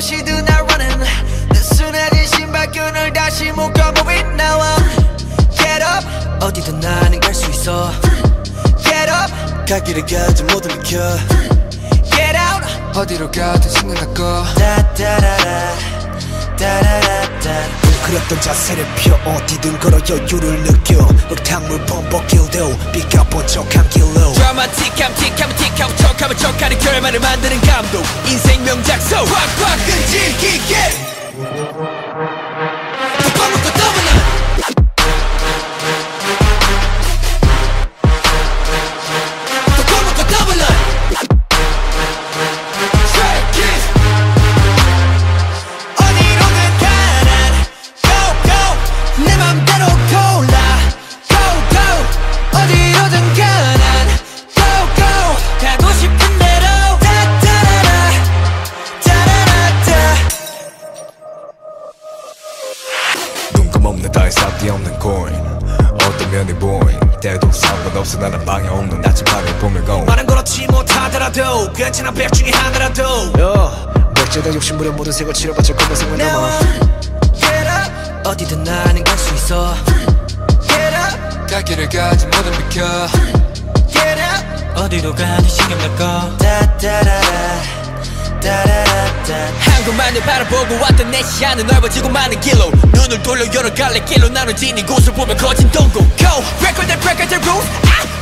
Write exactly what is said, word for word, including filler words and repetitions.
무엇이든 나 running 느슨해진 신발끈을 다시 묶어 move it now Get up 어디든 나는 갈 수 있어 Get up 갈 길을 가지 모두 비켜 Get out 어디로 가든 신경 닦고 다다라라 다라라다 웅크렸던 자세를 펴 어디든 걸어 여유를 느껴 흙탕물 범벅길도 삐까본 척한 길로 드라마틱함 틱하면 틱하고 척하면 척하는 결말을 만드는 감독 인생 명작소 꽉꽉 끈질기게 더 파묻고 더블라 없는 따위 싹이 없는 코인 어떤 면이 보인 때도 상관없어 나는 방해 없는 나침반을 보면 고 말은 그렇지 못하더라도 괜찮아 백 중에 하나라도 야 백제다 욕심부려 모든 색을 치러봤자 검은색만 남아 Get up 어디든 나는 갈 수 있어 Get up 갈 길을 가지 모두 비켜 Get up 어디로 가든 신경 닦고 다다라라 한국만을 바라보고 왔던 내 시야는 넓어지고 많은 길로 눈을 돌려 여러 갈래 길로 나눠진 이곳을 보면 거진 동공 Go! Break all the break all the rules